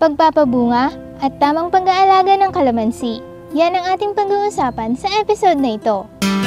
pagpapabunga, at tamang pag-aalaga ng kalamansi. Yan ang ating pag-uusapan sa episode na ito.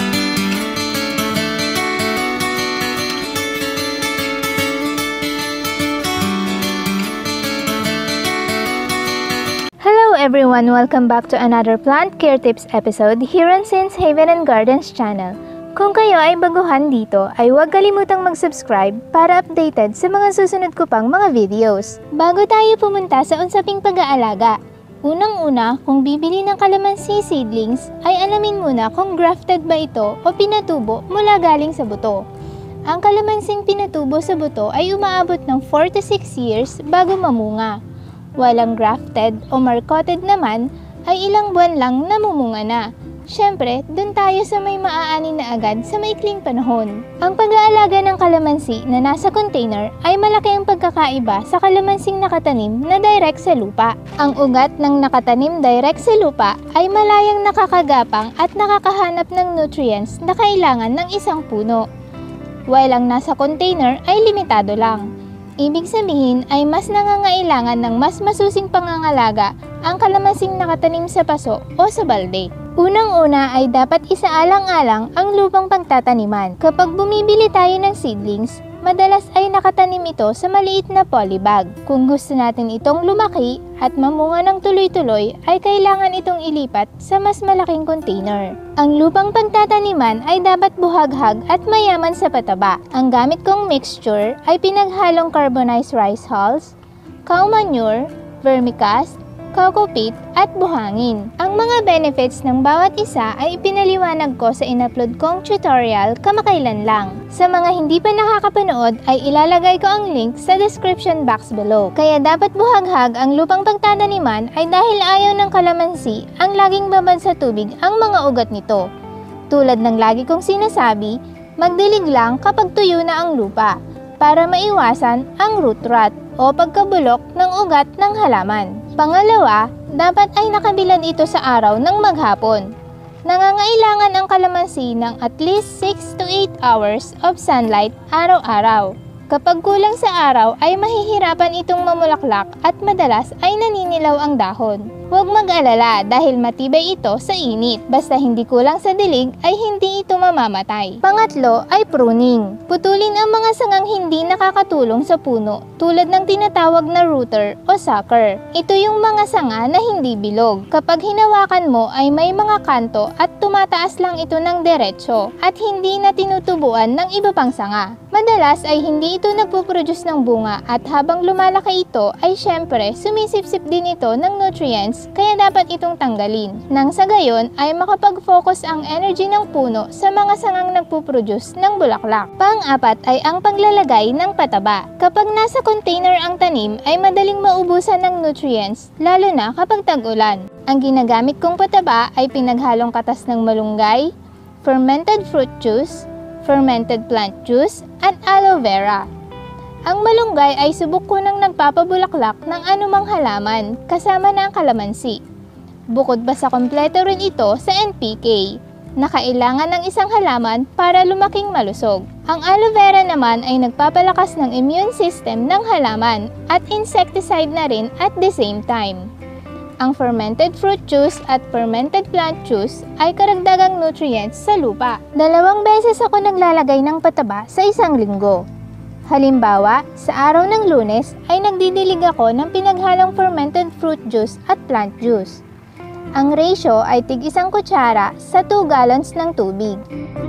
Hello everyone! Welcome back to another Plant Care Tips episode here on Sin's Haven and Gardens channel. Kung kayo ay baguhan dito, ay huwag kalimutang mag-subscribe para updated sa mga susunod ko pang mga videos. Bago tayo pumunta sa usaping pag-aalaga, unang-una, kung bibili ng kalamansi seedlings, ay alamin muna kung grafted ba ito o pinatubo mula galing sa buto. Ang kalamansing pinatubo sa buto ay umaabot ng 4 to 6 years bago mamunga. Walang grafted o marcoted naman ay ilang buwan lang namumunga na. Siyempre, dun tayo sa may maaani na agad sa maikling panahon. Ang pag-aalaga ng kalamansi na nasa container ay malaki ang pagkakaiba sa kalamansing nakatanim na direct sa lupa. Ang ugat ng nakatanim direct sa lupa ay malayang nakakagapang at nakakahanap ng nutrients na kailangan ng isang puno. While ang nasa container ay limitado lang. Ibig sabihin ay mas nangangailangan ng mas masusing pangangalaga ang kalamansing nakatanim sa paso o sa balde. Unang-una ay dapat isaalang-alang ang lupang pagtataniman. Kapag bumibili tayo ng seedlings, madalas ay nakatanim ito sa maliit na polybag. Kung gusto natin itong lumaki at mamunga ng tuloy-tuloy, ay kailangan itong ilipat sa mas malaking container. Ang lupang pagtataniman ay dapat buhaghag at mayaman sa pataba. Ang gamit kong mixture ay pinaghalong carbonized rice hulls, cow manure, vermicast, coco peat at buhangin. Ang mga benefits ng bawat isa ay ipinaliwanag ko sa in-upload kong tutorial kamakailan lang. Sa mga hindi pa nakakapanood ay ilalagay ko ang link sa description box below. Kaya dapat buhaghag ang lupang pagtataniman ay dahil ayaw ng kalamansi ang laging babad sa tubig ang mga ugat nito. Tulad ng lagi kong sinasabi, magdilig lang kapag tuyo na ang lupa para maiwasan ang root rot o pagkabulok ng ugat ng halaman. Pangalawa, dapat ay nakabilad ito sa araw ng maghapon. Nangangailangan ang kalamansi ng at least 6 to 8 hours of sunlight araw-araw. Kapag kulang sa araw ay mahihirapan itong mamulaklak at madalas ay naninilaw ang dahon. Huwag mag-alala dahil matibay ito sa init. Basta hindi kulang sa dilig ay hindi ito mamamatay. Pangatlo ay pruning. Putulin ang mga sangang hindi nakakatulong sa puno tulad ng tinatawag na rooter o sucker. Ito yung mga sanga na hindi bilog. Kapag hinawakan mo ay may mga kanto at tumataas lang ito ng diretsyo at hindi na tinutubuan ng iba pang sanga. Madalas ay hindi ito nagpo-produce ng bunga at habang lumalaki ito ay syempre sumisipsip din ito ng nutrients kaya dapat itong tanggalin. Nang sa gayon ay makapag-focus ang energy ng puno sa mga sangang nagpo-produce ng bulaklak. Pang-apat ay ang paglalagay ng pataba. Kapag nasa container ang tanim ay madaling maubusan ng nutrients lalo na kapag tag-ulan. Ang ginagamit kong pataba ay pinaghalong katas ng malunggay, fermented fruit juice, fermented plant juice, at aloe vera. Ang malunggay ay subok ko nang nagpapabulaklak ng anumang halaman kasama na ang kalamansi. Bukod pa sa kompleto rin ito sa NPK na kailangan ng isang halaman para lumaking malusog. Ang aloe vera naman ay nagpapalakas ng immune system ng halaman at insecticide na rin at the same time. Ang fermented fruit juice at fermented plant juice ay karagdagang nutrients sa lupa. 2 beses ako naglalagay ng pataba sa isang linggo. Halimbawa, sa araw ng Lunes ay nagdidilig ako ng pinaghalong fermented fruit juice at plant juice. Ang ratio ay tig 1 kutsara sa 2 gallons ng tubig.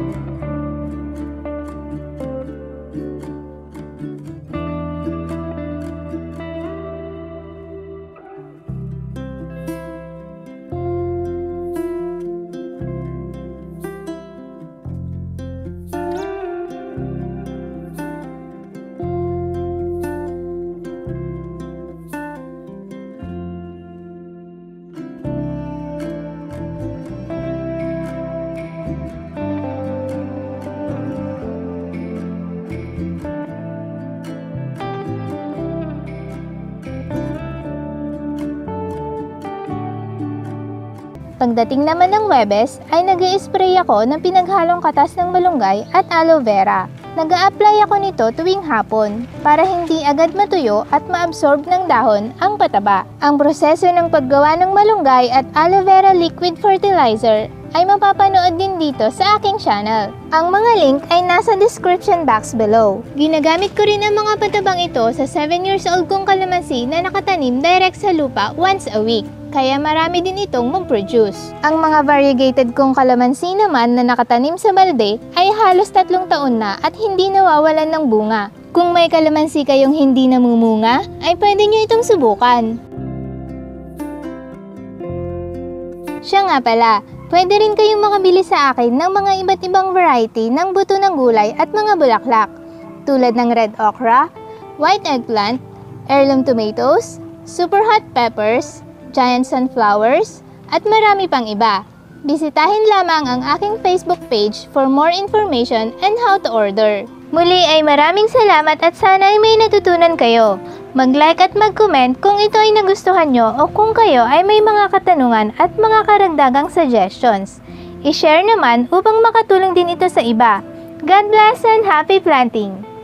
Pagdating naman ng Huwebes ay nag-i-spray ako ng pinaghalong katas ng malunggay at aloe vera. Nag-a-apply ako nito tuwing hapon para hindi agad matuyo at maabsorb ng dahon ang pataba. Ang proseso ng paggawa ng malunggay at aloe vera liquid fertilizer ay mapapanood din dito sa aking channel. Ang mga link ay nasa description box below. Ginagamit ko rin ang mga patabang ito sa 7 years old kong kalamansi na nakatanim direct sa lupa once a week. Kaya marami din itong mag-produce. Ang mga variegated kong kalamansi naman na nakatanim sa balde ay halos 3 taon na at hindi nawawalan ng bunga. Kung may kalamansi kayong hindi namumunga, ay pwede nyo itong subukan. Siya nga pala, pwede rin kayong makabili sa akin ng mga iba't ibang variety ng buto ng gulay at mga bulaklak, tulad ng red okra, white eggplant, heirloom tomatoes, super hot peppers, giant sunflowers, at marami pang iba. Bisitahin lamang ang aking Facebook page for more information and how to order. Muli ay maraming salamat at sana ay may natutunan kayo. Mag-like at mag-comment kung ito ay nagustuhan nyo o kung kayo ay may mga katanungan at mga karagdagang suggestions. I-share naman upang makatulong din ito sa iba. God bless and happy planting!